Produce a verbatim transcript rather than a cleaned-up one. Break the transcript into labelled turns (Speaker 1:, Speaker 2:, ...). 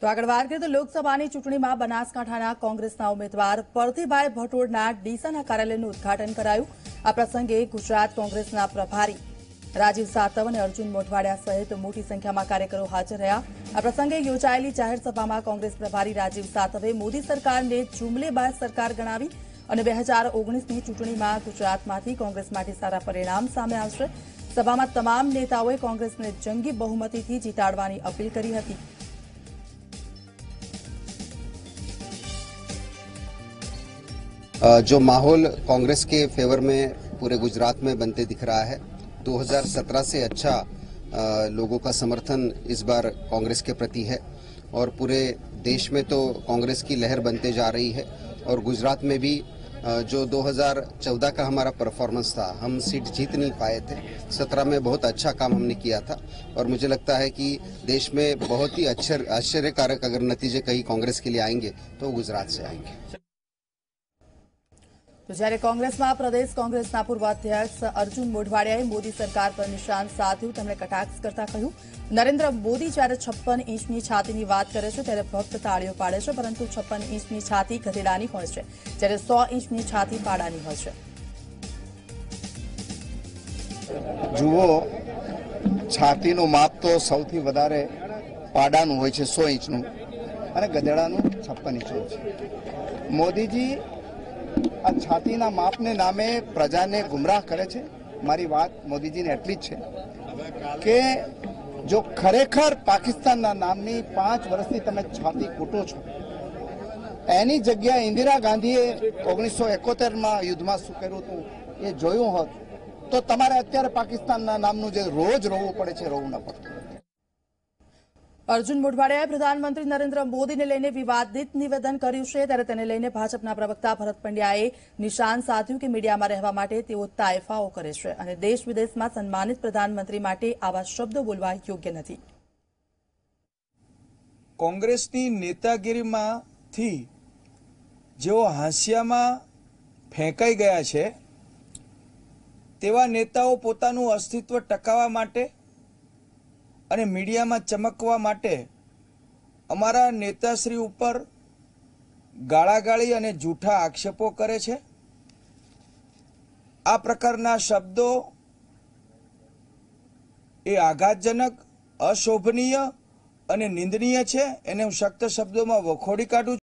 Speaker 1: તો આગળ વાત કરીએ તો લોકસભાની ચૂંટણીમાં બનાસકાંઠાના કોંગ્રેસના ઉમેદવાર પરથીભાઈ ભટોળના ડીસાના કાર્યાલયનું ઉદ્ઘાટન કરાયું। આ પ્રસંગે ગુજરાત કોંગ્રેસના પ્રભારી રાજીવ સાતવ અને અર્જુન મોઢવાડિયા સહિત મોટી સંખ્યામાં કાર્યકરો હાજર રહ્યા। આ પ્રસંગે યોજાયેલી જાહેર સભામાં કોંગ્રેસ પ્રભારી રાજીવ સાતવે મોદી સરકારને જુમલેબાજ સરકાર ગણાવી અને બે હજાર ઓગણીસની ચૂંટણીમાં ગુજરાતમાંથી કોંગ્રેસ માટે સારા પરિણામ સામે આવશે। સભામાં તમામ નેતાઓએ કોંગ્રેસને જંગી બહુમતીથી જીતાડવાની અપીલ કરી હતી।
Speaker 2: जो माहौल कांग्रेस के फेवर में पूरे गुजरात में बनते दिख रहा है, दो हज़ार सत्रह से अच्छा लोगों का समर्थन इस बार कांग्रेस के प्रति है और पूरे देश में तो कांग्रेस की लहर बनते जा रही है। और गुजरात में भी जो दो हज़ार चौदह का हमारा परफॉर्मेंस था, हम सीट जीत नहीं पाए थे, सत्रह में बहुत अच्छा काम हमने किया था और मुझे लगता है कि देश में बहुत ही आश्चर्यकारक अगर नतीजे कहीं कांग्रेस के लिए आएंगे तो गुजरात से आएंगे।
Speaker 1: तो જ્યારે કોંગ્રેસમાં પ્રદેશ કોંગ્રેસના પૂર્વ અધ્યક્ષ અર્જુન મોઢવાડિયાએ મોદી સરકાર પર નિશાન સાધ્યું। તેમણે કટાક્ષ કરતા કહ્યું, નરેન્દ્ર મોદી જ્યારે છપ્પન ઇંચની છાતીની વાત કરે છે ત્યારે ભક્ત તાળીઓ પાડે છે, પરંતુ છપ્પન ઇંચની છાતી ગધેડાની હોય છે, જ્યારે સો ઇંચની છાતી પાડાની હોય છે।
Speaker 3: જુઓ, છાતીનું માપ તો સૌથી વધારે પાડાનું હોય છે, સો ઇંચનું, અને ગધેડાનું છપ્પન ઇંચનું છે। મોદીજી આ છાતીના માપને નામે પ્રજાને ગુમરાહ કરે છે। મારી વાત મોદીજીને એટલી જ છે કે જો ખરેખર પાકિસ્તાનના નામની પાંચ વર્ષથી તમે છાતી કૂટો છો, એની જગ્યાએ ઇન્દિરા ગાંધીએ ઓગણીસો એકોતેરમાં યુદ્ધમાં શું કર્યું હતું એ જોયું હોત તો તમારે અત્યારે પાકિસ્તાનના નામનું જે રોજ રોવું પડે છે, રોવું ન પડતું।
Speaker 1: અર્જુન મોઢવાડિયાએ પ્રધાનમંત્રી નરેન્દ્ર મોદીને લઈને વિવાદિત નિવેદન કર્યું છે, ત્યારે તેને લઈને ભાજપના પ્રવક્તા ભરત પંડ્યાએ નિશાન સાધ્યું કે મીડિયામાં રહેવા માટે તેઓ તાયફાઓ કરે છે અને દેશ વિદેશમાં સન્માનિત પ્રધાનમંત્રી માટે આવા શબ્દો બોલવા યોગ્ય નથી।
Speaker 4: કોંગ્રેસની નેતાગીરીમાંથી જેઓ હાંસિયામાં ફેંકાઈ ગયા છે તેવા નેતાઓ પોતાનું અસ્તિત્વ ટકાવવા માટે અને મીડિયામાં ચમકવા માટે અમારા નેતાશ્રી ઉપર ગાળાગાળી અને જૂઠા આક્ષેપો કરે છે। આ પ્રકારના શબ્દો એ આઘાતજનક, અશોભનીય અને નિંદનીય છે। એને હું સખ્ત શબ્દોમાં વખોડી કાઢું છું।